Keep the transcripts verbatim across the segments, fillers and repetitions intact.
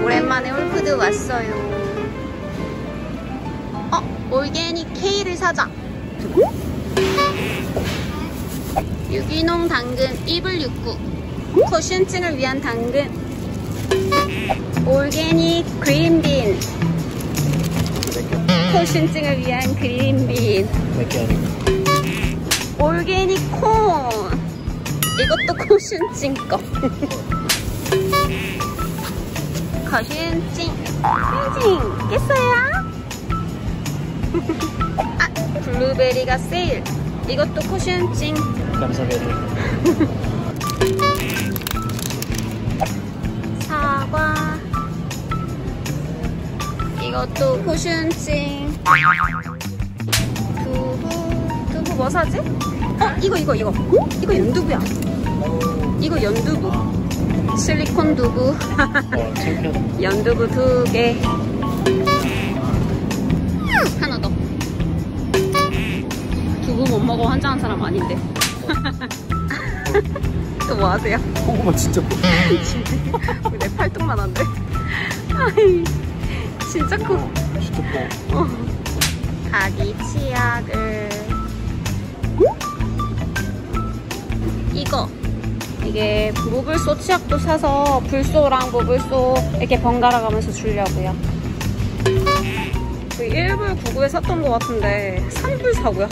오랜만에 홀푸드 왔어요. 어? 올게닉 K를 사자. 유기농 당근 이불육구, 코슌증을 위한 당근. 올게닉 그린빈, 코슌증을 위한 그린빈. 올게닉 콘, 이것도 코슌증 거. 코슌증, 슌증 깼어요? 아, 블루베리가 세일. 이것도 코슌증. 감사베리. 사과. 이것도 코슌증. 두부. 두부 뭐 사지? 어? 이거 이거 이거. 이거 연두부야. 이거 연두부. 실리콘 두부. 어, 창피하다. 연두부 두 개. 하나 더. 두부 못 먹어 환장한 사람 아닌데. 또 뭐 하세요? 고구마 진짜 커. 내 팔뚝만 한데. 아이, 진짜 커. 진짜 커. 어. 아기 치약을. 이거. 이게 무불소 치약도 사서 불소랑 무불소 이렇게 번갈아 가면서 주려고요. 그 일 불 구구에 샀던 것 같은데 삼 불 사고요.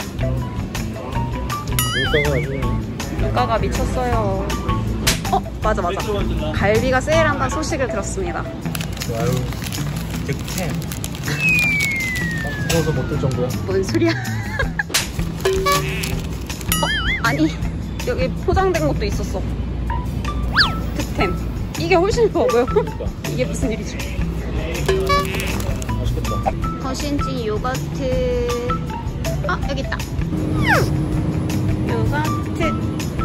물가가 아주. 물가가 미쳤어요. 어? 맞아 맞아. 갈비가 세일한다는 소식을 들었습니다. 와우. 득템. 구워서 못 들 정도야. 뭔 소리야? 어? 아니 여기 포장된 것도 있었어. 득템. 이게 훨씬 좋아 보여. 그러니까. 이게 무슨 일이지? 맛있겠다. 코슌증 요거트. 아 여기 있다. 요거트.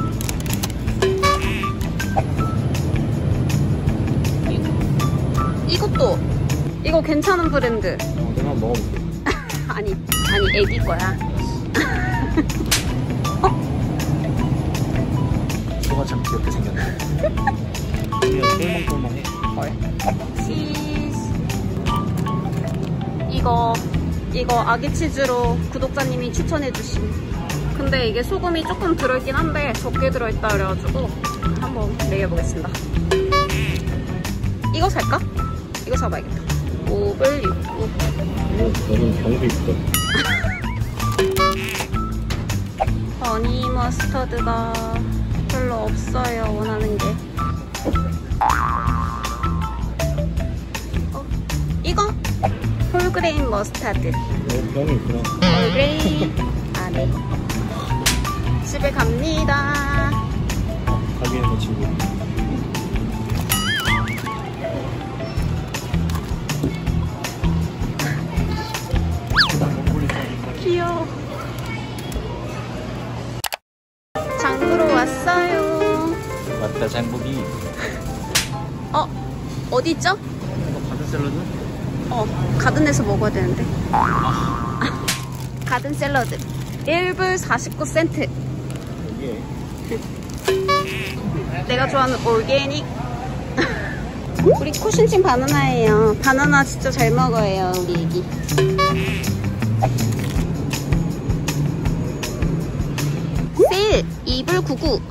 이것도. 이거 괜찮은 브랜드. 어, 내가 한번 먹어볼게. 아니 아니 애기 거야. 소가 참 귀엽게 생겼네. 그냥 똘망똘망해. 헐. 치즈. 이거 이거 아기 치즈로 구독자님이 추천해주신. 근데 이게 소금이 조금 들어있긴 한데 적게 들어있다 그래가지고 한번 먹여보겠습니다. 이거 살까? 이거 사봐야겠다. 오 불 육구. 오, 너는 병도 있다. 허니 머스터드가 별로 없어요. 원하는 게. 어, 이거 홀그레인 머스타드. 어, 병이 있구나. 홀그레인. 아 네. 집에 갑니다. 가비에 있는 친구. 귀여워. 장보러 왔어요. 맞다, 장보기. 어? 어디 있죠? 이거 가든 샐러드? 어, 가든에서 먹어야 되는데. 가든 샐러드. 일 불 사십구 센트. 여기에. 내가 좋아하는 올게닉. 우리 코슌증 바나나예요. 바나나 진짜 잘 먹어요, 우리 애기. 세일 이 불 구구.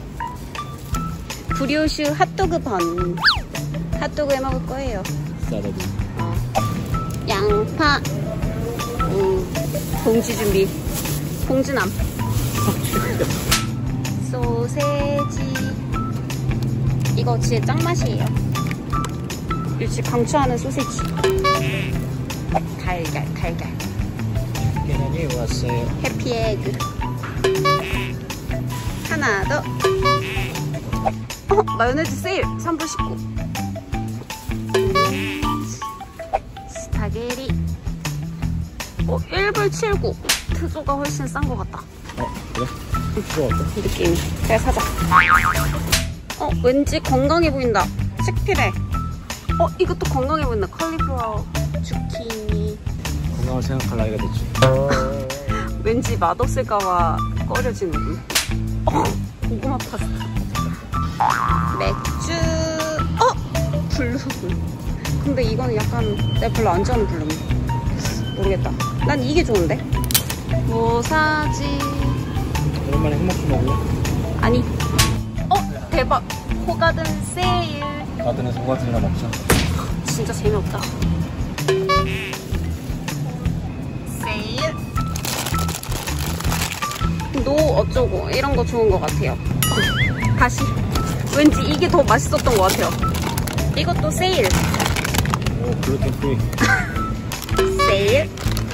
브리오슈 핫도그 번. 핫도그 해 먹을 거예요. 샐러드. 어. 양파. 음, 봉지 준비. 봉지남. 소세지. 이거 진짜 짱맛이에요. 일찍 강추하는 소세지. 달걀, 달걀. 계란이 왔어요. 해피에그. 하나 더. 어, 마요네즈 세일 삼 불 십구. 스파게리. 어, 일 불 칠구. 트조가 훨씬 싼 것 같다. 어, 그래? 들어갈까? 느낌이. 제가 사자. 어, 왠지 건강해 보인다. 식필해. 어, 이것도 건강해 보인다. 컬리플라워, 주키니. 건강을 생각할 나이가 됐지. 왠지 맛없을까봐 꺼려지는군. 어, 고구마 파스타. 맥주. 어, 블루군. 근데 이거는 약간 내가 별로 안 좋아하는 블룸이야. 모르겠다. 난 이게 좋은데. 뭐 사지? 오랜만에 행복주 먹을래? 아니. 어 대박. 호가든 세일. 가든에서 호가든이나 먹자. 진짜 재미없다. 세일. 노 어쩌고 이런 거 좋은 것 같아요. 다시. 왠지 이게 더 맛있었던 것 같아요. 이것도 세일. 오, 글루텐 프리. 세일.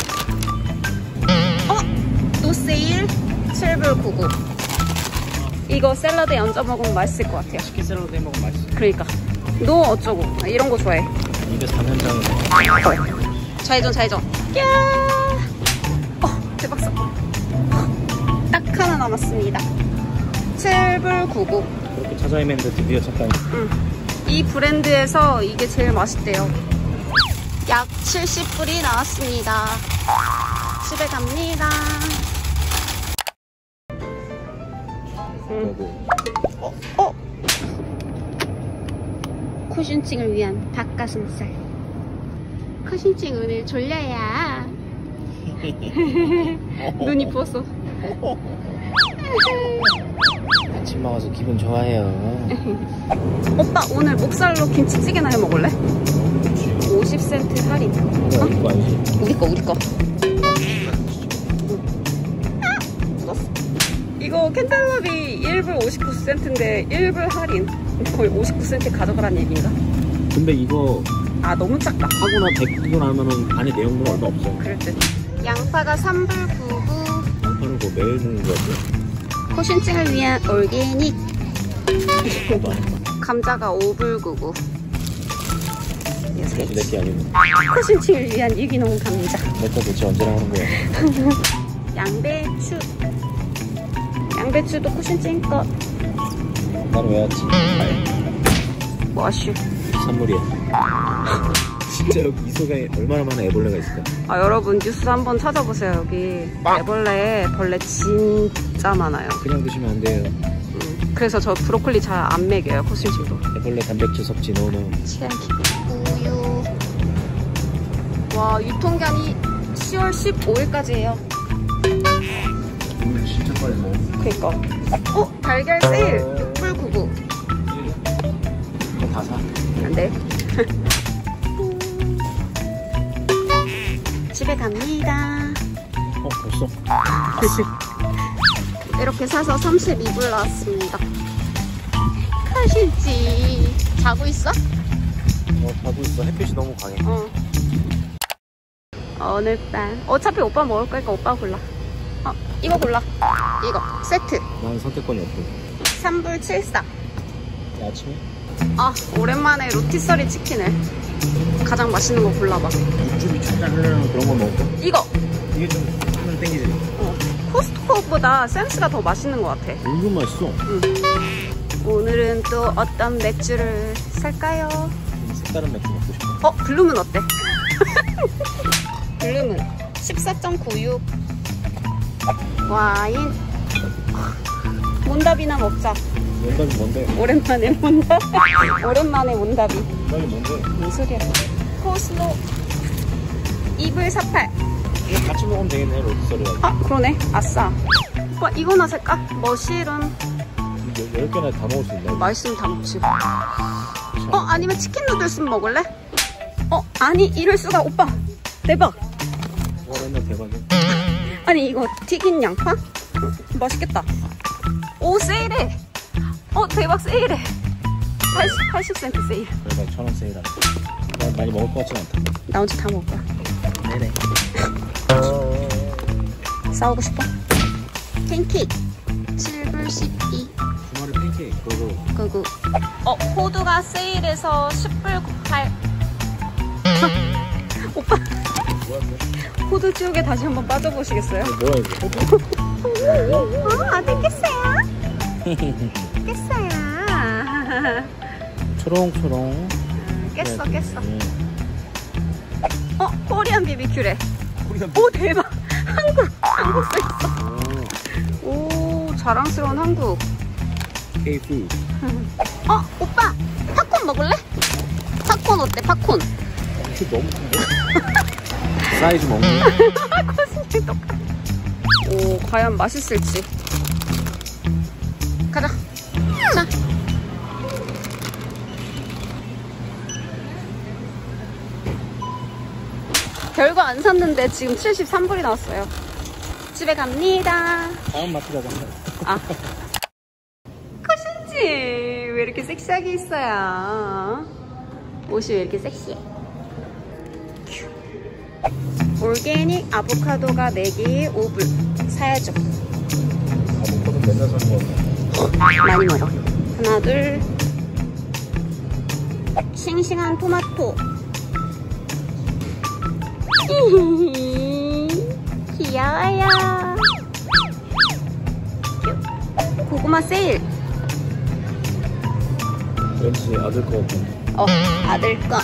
어? 또 세일? 칠 불 구십구. 이거 샐러드에 얹어 먹으면 맛있을 것 같아요. 치킨 샐러드 해 먹으면 맛있어. 그러니까 노 어쩌고 이런 거 좋아해. 입에 삼연장을 좌회전 좌회전. 야! 어 대박 사건. 딱 하나 남았습니다. 칠 불 구십구. 그렇게 찾아 헤맸는데 드디어 찾다니. 응. 이 브랜드에서 이게 제일 맛있대요. 약 칠십 불이 나왔습니다. 집에 갑니다. 응. 어? 어? 쿠신증을 위한 닭가슴살. 쿠신증 오늘 졸려야. 눈이 부었어. 아침 먹어서 기분 좋아해요. 오빠 오늘 목살로 김치찌개나 해 먹을래? 오십 센트 할인. 이거 이거 아니지? 우리 거 우리 거. 이거 캔탈럽이 일 불 오십구 센트인데 일 불 할인. 거의 오십구 센트 가져가란 얘기인가? 근데 이거 아 너무 작다. 하거나 데리고 나면은 안에 내용물 얼마 없어. 그럴 듯. 양파가 삼 불 구십구. 양파는 뭐 매일 먹는 거 같아. 코신증을 위한 올게닉. 그것도 아니고. 감자가 오 불 구십구. 내게 아니고. 코신증을 위한 유기농 감자. 내거 도대체 언제 나오는 거야? 양배추. 양배추도 코신증 거. 난 왜 왔지? 뭐하슈. 선물이야. 진짜 여기 이소가에 얼마나 많은 애벌레가 있을까? 아 여러분 뉴스 한번 찾아보세요. 여기 애벌레 벌레 진짜 많아요. 그냥 드시면 안 돼요. 음, 그래서 저 브로콜리 잘 안 먹여요. 코신증도. 애벌레 단백질 섭취 노노. 최악이. 우유. 와 유통기한이 시월 십오일까지예요. 음, 진짜 빨리 먹어. 그니까. 어 달걀 세일 육 불 구십구. 이거 다 사. 안 돼. 집에 갑니다. 어 벌써? 이렇게 사서 삼십이 불 나왔습니다. 가실지. 자고 있어? 어 자고 있어. 햇빛이 너무 강해. 어. 오늘 밤. 어차피 오빠 먹을 거니까 오빠 골라. 어, 이거 골라. 이거. 세트. 난 선택권이 없고. 삼 불 칠십사. 아침에? 아, 오랜만에 로티서리 치킨을. 가장 맛있는 거 골라봐. 육즙이 쫙 흐르는 그런 거 먹을까? 이거. 이게 좀 하면 땡기지. 어. 코스트코보다 센스가 더 맛있는 것 같아. 은근 맛있어. 응. 오늘은 또 어떤 맥주를 살까요? 색다른 맥주 먹고 싶어. 어, 블룸은 어때? 블룸은 십사 점 구육. 와인. 몬다비나 먹자. 몬답이 뭔데? 오랜만에 몬답. 오랜만에 몬다비. 몬답이 뭔데? 뭔 소리야? 코스로 이 불 사십팔. 이거 같이 먹으면 되겠네, 로티서리랑. 아, 그러네. 아싸. 오빠 이거나 살까? 머실은 열 개나 다 먹을 수 있나? 맛있으면 다 먹지. 어, 아니면 치킨 누들스 먹을래? 어, 아니 이럴 수가. 오빠 대박. 와, 맨날 대박이야. 아니 이거 튀긴 양파? 맛있겠다. 오 세일해. 어 대박 세일해. 팔십, 팔십 센트 세일. 그래가 천 원 세일하네. 난 많이 먹을 것 같진 않다. 나 혼자 다 먹을 거야. 네네. 싸우고 싶어? 팬케이크 칠 불 십이. 주말에 팬케이크 그거. 그리고 어 호두가 세일해서 십 불 구십팔. 오빠 호두 지옥에 다시 한번 빠져보시겠어요? 뭐야 이거? 어, 어디 깼어요? 깼어요. 초롱초롱. 깼어, 네, 깼어. 네. 어, 코리안 비비큐래. 오, 대박. 한국, 한국 써있어. 오, 자랑스러운 한국. K-food. 어, 오빠, 팝콘 먹을래? 팝콘. 팝콘 어때? 팝콘. 이거 너무 큰데? 사이즈 먹는 코스팅 똑같아. 오, 과연 맛있을지. 가자. 자. 별거 안 샀는데 지금 칠십삼 불이 나왔어요. 집에 갑니다. 다음 마트 가자. 아. 코신지 왜 이렇게 섹시하게 있어요? 옷이 왜 이렇게 섹시해? 올게닉 아보카도가 네 개에 오 불. 사야죠. 아보카도 맨날 사는 거 많이 먹어. 하나, 둘. 싱싱한 토마토. 귀여워요. 고구마 세일. 왠지 아들 거 같은데. 어, 아들 거.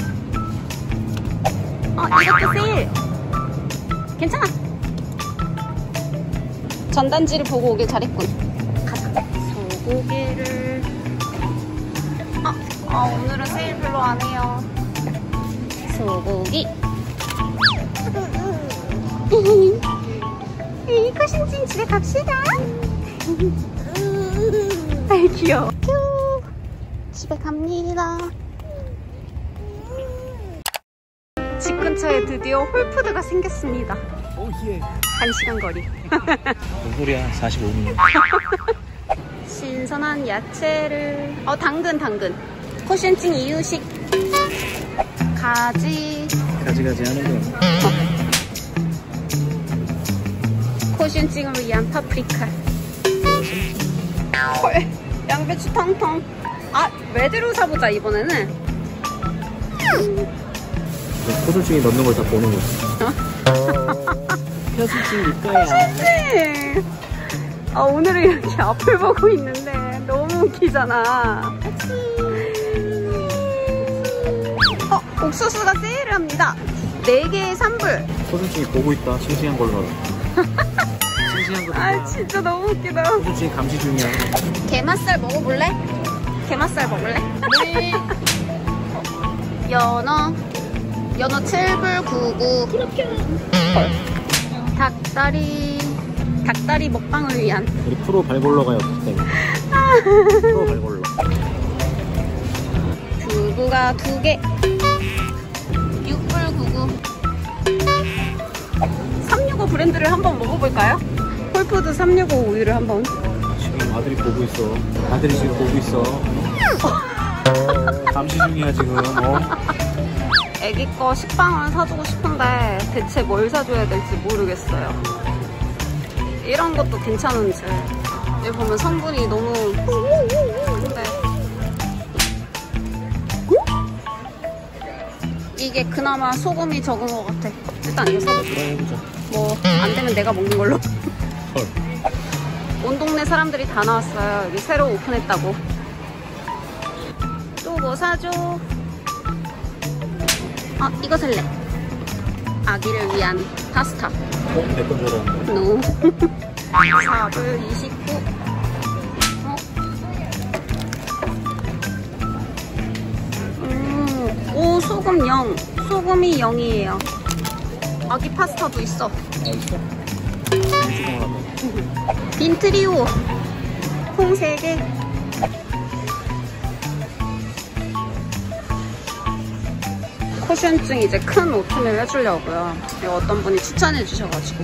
어, 이것도 세일. 괜찮아. 전단지를 보고 오길 잘했군. 가자. 소고기를. 어, 어, 오늘은 세일 별로 안 해요. 소고기. 이 코신진 집에 갑시다. 아이 귀여워. 집에 갑니다. 집 근처에 드디어 홀푸드가 생겼습니다. 오 예. 한 시간 거리. 뭔 소리야? 사십오 분. 신선한 야채를. 어, 당근 당근. 코신증 이유식. 가지. 가지가지 하는 거. 코신증을 위한 파프리카. 헐, 양배추 텅텅. 아, 레드로 사보자 이번에는. 코술증이 넣는 걸 다 보는 거지. 표술증일 거야. 코신증. 아, 오늘은 이렇게 앞을 보고 있는데 너무 웃기잖아. 어, 옥수수가 세일을 합니다. 네 개에 삼 불. 코술증이 보고 있다. 싱싱한 걸로. 싱싱한 거. 아, 진짜 너무 웃기다. 코술증이 감시 중이야. 게맛살 먹어볼래? 게맛살 먹을래? 네. 연어. 연어 칠 불 구십구. 닭다리. 닭다리 먹방을 위한. 우리 프로 발골러가 없기 때문에. 프로 발골러. 두부가 두 개. 육 불 구십구. 삼육오 브랜드를 한번 먹어볼까요? 홀푸드 삼육오 우유를 한번. 지금 아들이 보고 있어. 아들이 지금 보고 있어. 감시 중이야 지금. 어? 애기 거 식빵을 사주고 싶은데 대체 뭘 사줘야 될지 모르겠어요. 이런 것도 괜찮은지. 여기 보면 성분이 너무 근데 이게 그나마 소금이 적은 것 같아. 일단 이거 사보자. 그래 해보자. 뭐 안 되면 내가 먹는 걸로. 헐. 온 동네 사람들이 다 나왔어요. 여기 새로 오픈했다고. 또 뭐 사줘? 아, 이거 살래. 아기를 위한 파스타. 어? 내 건 줄 알았는데. 노. 사 불 이십구. 어? 음, 오, 소금 영. 소금이 영이에요. 아기 파스타도 있어. 아 있어? 주공을 하다. 빈트리오. 콩 세 개. 쿠션증 이제 큰 오픈을 해주려고요. 이거 어떤 분이 추천해 주셔가지고.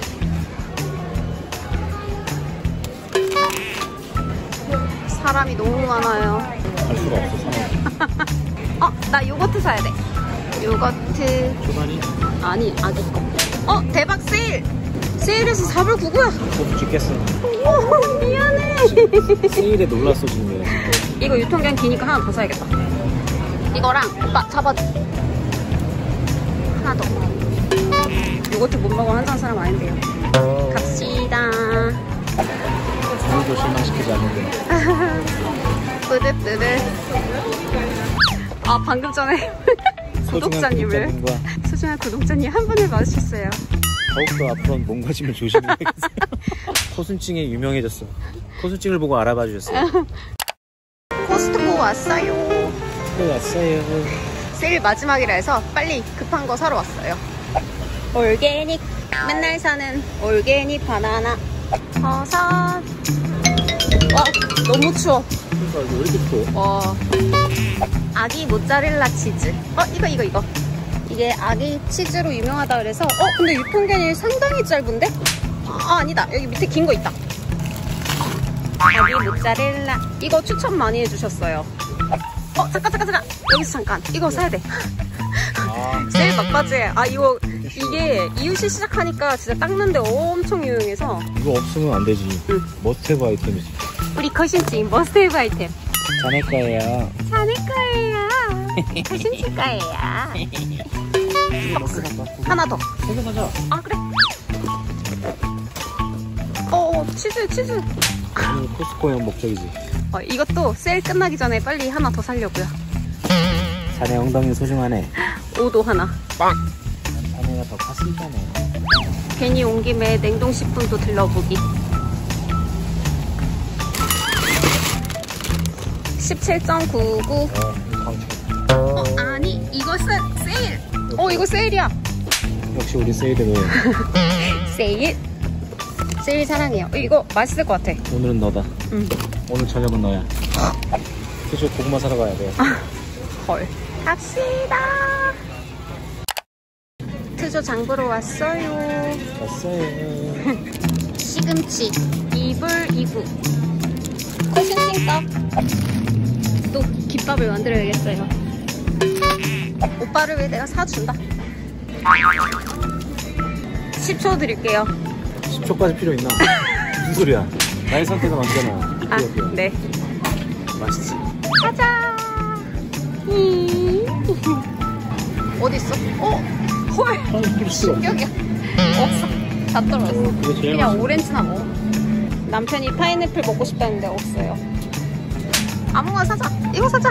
사람이 너무 많아요. 갈 수가 없어 상황. 어, 나 요거트 사야 돼. 요거트. 초반이? 아니, 아기 거. 어, 대박 세일! 세일해서 사 불 구십구야. 못 찍겠어. 오, 미안해. 세일에 놀랐어 지금 내가. 이거 유통기한 기니까 하나 더 사야겠다. 이거랑 오빠 잡아줘. 하나 더. 요거트 못 먹으면 한잔 사람 아닌데요. 갑시다. 오늘도 실망시키지 않는데. 뿌듯뿌듯. 아, 방금 전에 구독자님을 구독자님과 소중한 구독자님 한 분을 마주쳤어요. 더욱더 앞으로는 몸가짐을 조심해야겠어요. 코순증에 유명해졌어. 코순증을 보고 알아봐 주셨어요. 코스트코 왔어요. 또 왔어요. 세일 마지막이라 해서 빨리 급한 거 사러 왔어요. 올게닉, 맨날 사는 올게닉 바나나. 버섯. 와, 너무 추워. 그러니까 이거 왜 이렇게 추워? 와. 아기 모짜렐라 치즈. 어, 이거, 이거, 이거. 이게 아기 치즈로 유명하다 그래서. 어, 근데 유통기한이 상당히 짧은데? 아, 아니다. 여기 밑에 긴 거 있다. 아기 모짜렐라. 이거 추천 많이 해주셨어요. 어, 잠깐, 잠깐, 잠깐. 여기서 잠깐. 이거 사야 돼. 아, 세일 막바지에. 아, 이거, 이게 이웃이 시작하니까 진짜 닦는데 엄청 유용해서. 이거 없으면 안 되지. 응. 머스테브 아이템이지. 우리 거신찡 머스테이브 아이템. 자네 거예요. 자네 거예요. 거신찡 거예요. 이거 먹고 갈까? 하나 더. 세개 가자. 아, 그래. 어, 치즈, 치즈. 오늘 코스코형 목적이지. 어, 이것도 세일 끝나기 전에 빨리 하나 더 사려고요. 자네 엉덩이 소중하네. 오도 하나. 빵! 자네가 더 컸을까네. 괜히 온 김에 냉동식품도 들러보기. 십칠 점 구구. 어, 이거 광채. 어, 아니, 이거 세, 세일. 어, 이거 세일이야. 역시 우리 세일에 넣어요. 세일. 세일 사랑해요. 어, 이거 맛있을 것 같아. 오늘은 너다. 응. 오늘 저녁은 너야. 그쵸, 고구마 사러 가야 돼. 헐. 갑시다. 트조 장보러 왔어요. 왔어요. 시금치 이불 이구. 코신찡떡. 또 김밥을 만들어야겠어요. 오빠를 위해 내가 사준다. 십 초 드릴게요. 십 초까지 필요 있나? 무슨 소리야? 나의 선택은 언제나. 아, 네. 맛있지? 가자. 이. 어디 있어? 어, 헐. 아, 필요 싫어. 충격이야. 없어. 다 떨어졌어. 그게 제일 그냥 맛있어. 오렌지나 먹어. 남편이 파인애플 먹고 싶다는데 없어요. 아무거나 사자. 이거 사자.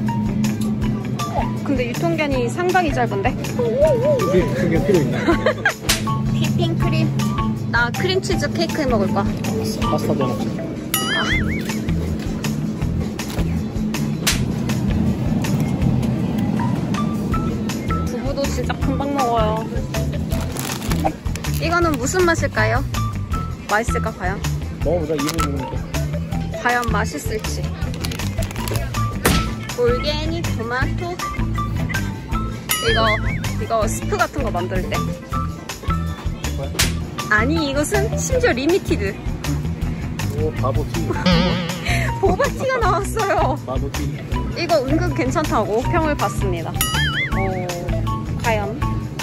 어, 근데 유통기한이 상당히 짧은데? 그게, 그게 필요 있나? 휘핑크림. 나 크림치즈 케이크 해 먹을 거야. 파스타 도 먹자. 두부도 진짜 금방 먹어요. 이거는 무슨 맛일까요? 맛있을까 과연? 먹어보자. 이분 먹으니까. 과연 맛있을지. 올게닉 토마토. 이거 이거 스프 같은 거 만들 때. 아니, 이것은 심지어 리미티드. 오, 바보티. 보바티가 나왔어요. 바보티. 이거 은근 괜찮다고 평을 받습니다. 오, 과연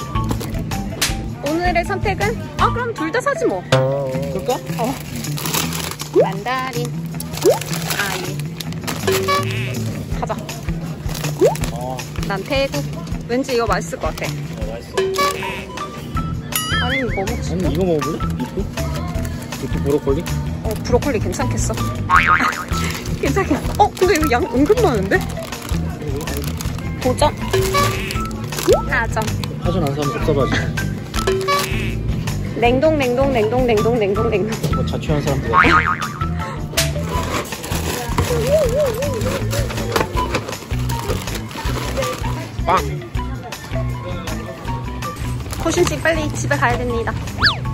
오늘의 선택은? 아, 그럼 둘 다 사지 뭐. 그럴까? 어. 만다린. 아예. 가자. 어, 난 태국. 왠지 이거 맛있을 것 같아. 어, 맛있어. 아니, 뭐 먹지? 아니, 이거 먹어볼래? 이프? 이프 브로콜리? 어, 브로콜리 괜찮겠어? 괜찮겠어. 어, 근데 이거 양 은근 많은데? 오 점. 사 점. 파전 안 사면 섭섭하지. 냉동, 냉동, 냉동, 냉동, 냉동, 냉동. 뭐 자취하는 사람들. 빵! 코신찡 빨리 집에 가야 됩니다.